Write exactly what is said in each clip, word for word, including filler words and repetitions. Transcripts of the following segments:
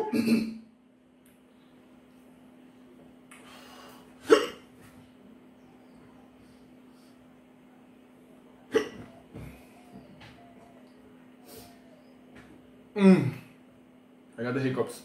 Mm. I got the hiccups.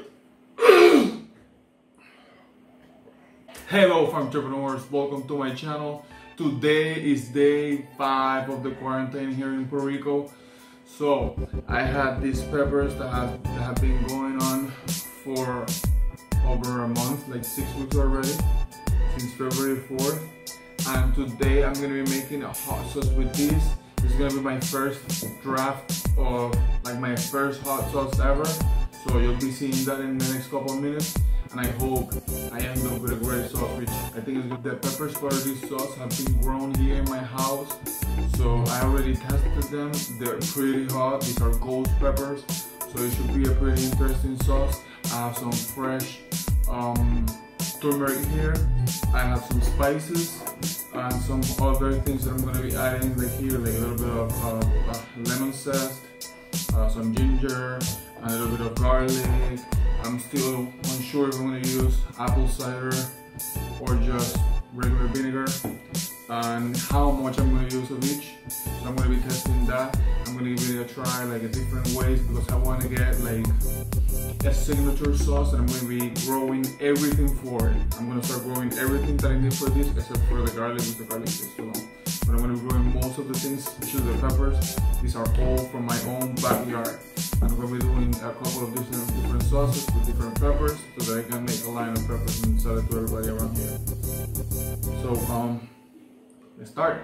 Hello Farmtrepreneurs, welcome to my channel. Today is day five of the quarantine here in Puerto Rico. So I had these peppers that have, that have been going on for over a month, like six weeks already, since February fourth. And today I'm gonna be making a hot sauce with these. This is gonna be my first draft of like my first hot sauce ever. So you'll be seeing that in the next couple of minutes. And I hope I end up with a great sauce, which I think is good. The peppers for this sauce have been grown here in my house. So I already tested them. They're pretty hot. These are ghost peppers. So it should be a pretty interesting sauce. I have some fresh um, turmeric here. I have some spices and some other things that I'm going to be adding, like here, like a little bit of uh, uh, lemon zest, uh, some ginger, and a little bit of garlic. I'm still unsure if I'm going to use apple cider or just regular vinegar, and how much I'm going to use of each. So I'm going to be testing that. I'm going to give it a try, like a different ways, because I want to get like a signature sauce, and I'm going to be growing everything for it. I'm going to start growing everything that I need for this, except for the garlic, because the garlic takes too long. But I'm going to be growing most of the things, especially the peppers. These are all from my own backyard. I'm going to be doing a couple of different, different sauces with different peppers, so that I can make a line of peppers and sell it to everybody around here. So, um, let's start.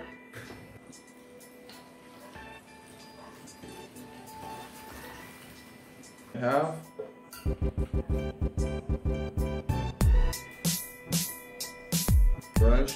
I have fresh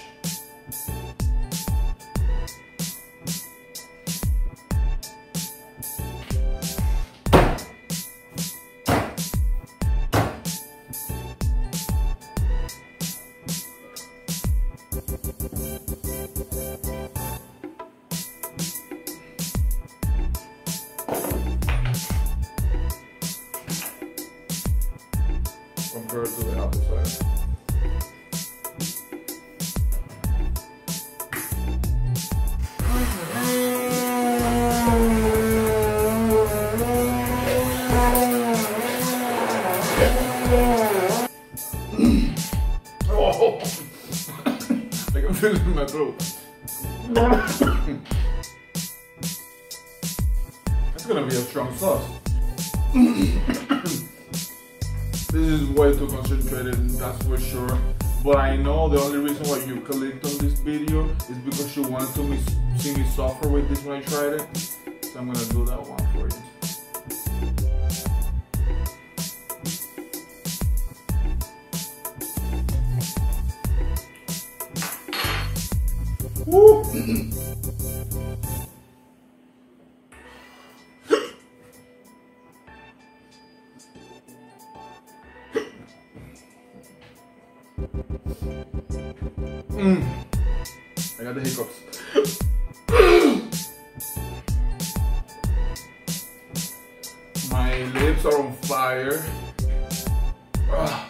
compared to the apple cider. Oh, I can feel it in my throat. That's gonna be a strong sauce. This is way too concentrated, and that's for sure. But I know the only reason why you clicked on this video is because you wanted to me, see me suffer with this when I tried it. So I'm gonna do that one for you. Woo! Mm. I got the hiccups. My lips are on fire. Ugh.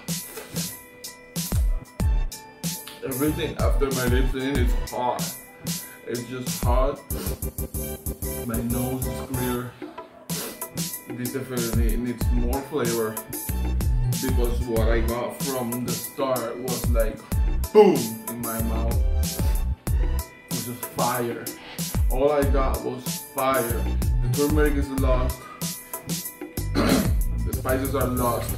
Everything after my lips in is hot. It's just hot. My nose is clear. This definitely needs more flavor, because what I got from the start was like boom in my mouth. It was just fire. All I got was fire. The turmeric is lost. The spices are lost.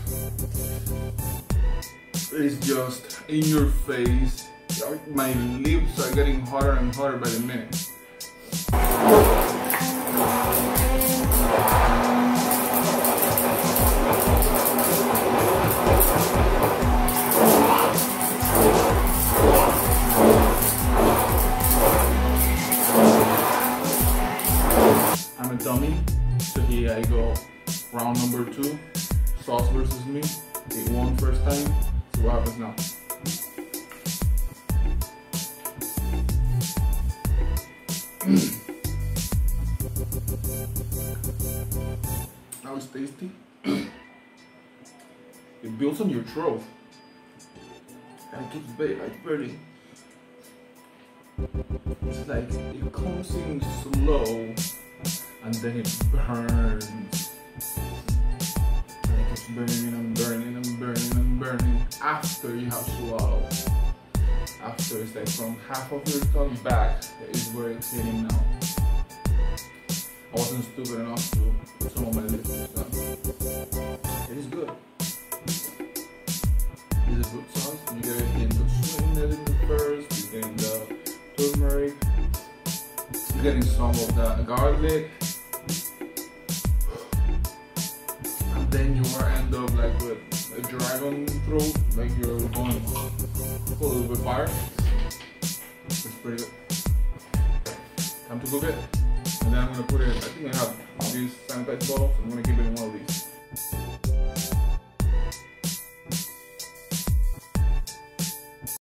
It's just in your face. My lips are getting hotter and hotter by the minute. I'm a dummy, so here I go. Round number two, sauce versus me. It won first time, so what happens now? That was tasty. it builds on your throat. And it keeps like burning. It's like it comes in slow and then it burns. And it keeps burning and burning and burning and burning after you have swallowed. After it's like from half of your tongue back is where it's hitting now. I wasn't stupid enough to put some of my lips in stuff. It is good. It's a good sauce. You get it in the sweetness in the first, you get in the turmeric, you're getting some of the garlic, and then you are end up like with a dragon fruit, like you're going full with fire. It's pretty good. Time to cook it. And then I'm gonna put it, I think I have these sanitized bottles, I'm gonna keep it in one of these.